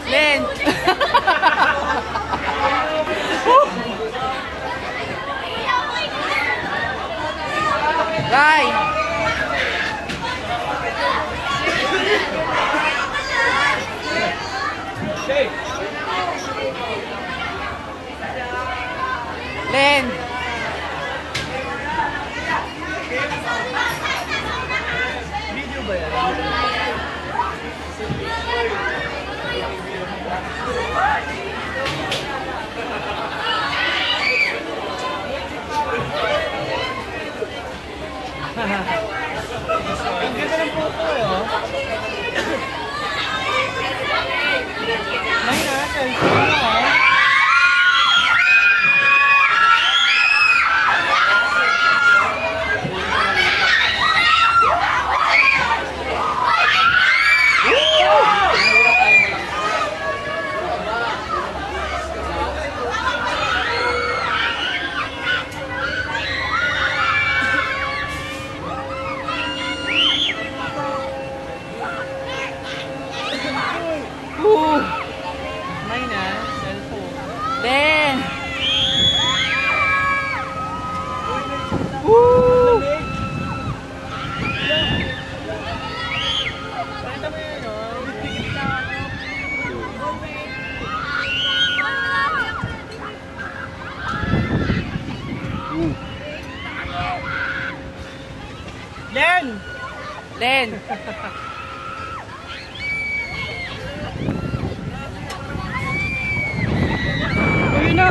Len! Ray! Len! Video ba yan? Ang ganda ng photo eh, oh. May natin, oh. May na, cellphone. Len! Woo! Pakita mo yun, oh. Len! Len! Ayun na!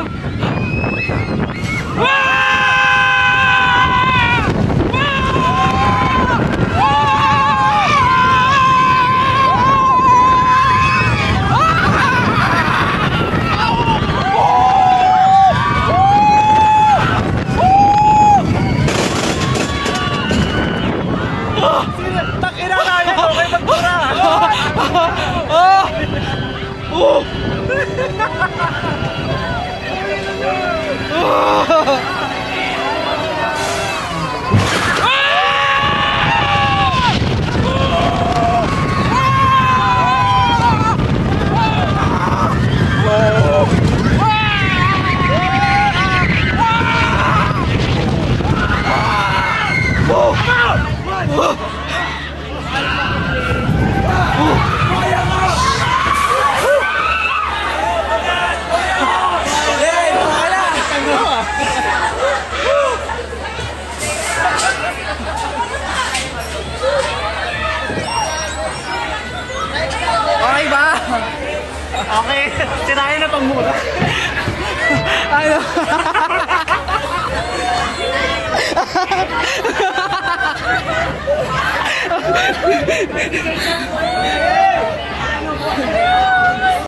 Takina kaya ito! May magpura! Okay ba? Okay, sirayan na tong mura. Ano?